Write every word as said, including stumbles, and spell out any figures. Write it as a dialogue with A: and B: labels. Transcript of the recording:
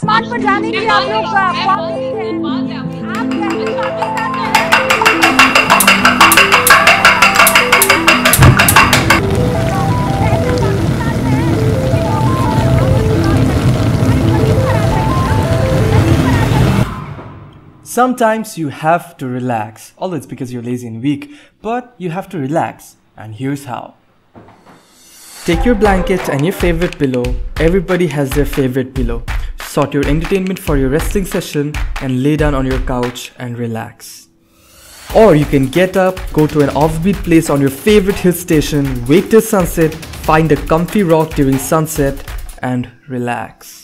A: आसमान पर जाने के लिए आप लोग बहुत हैं। आप कैसे पाकिस्तान में हैं?
B: Sometimes you have to relax, although it's because you're lazy and weak, but you have to relax, and here's how. Take your blanket and your favorite pillow. Everybody has their favorite pillow. Sort your entertainment for your resting session and lay down on your couch and relax. Or you can get up, go to an offbeat place on your favorite hill station, wait till sunset, find a comfy rock during sunset and relax.